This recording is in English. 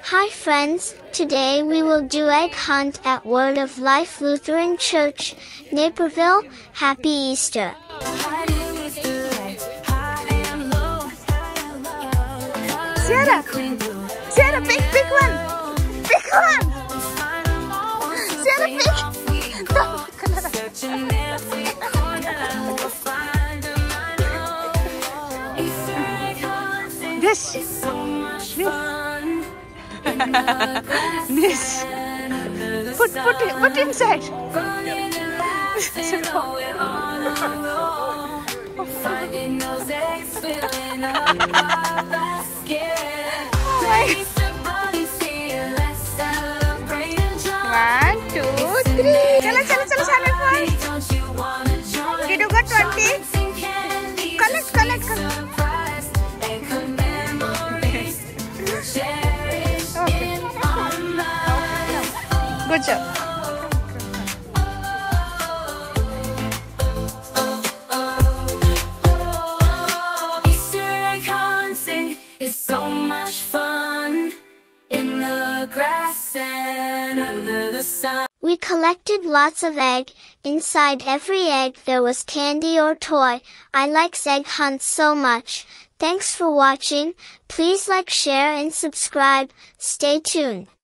Hi friends, today we will do egg hunt at Word of Life Lutheran Church, Naperville. Happy Easter! Sierra, pick one! Pick one! Sierra, pick! This. This. Put inside. One, two, three. Chalo, Simon boy. Did you got 20? Collect. Good job. Easter egg hunting is so much fun in the grass and under the sun. We collected lots of egg. Inside every egg there was candy or toy. I like egg hunts so much. Thanks for watching. Please like, share and subscribe. Stay tuned.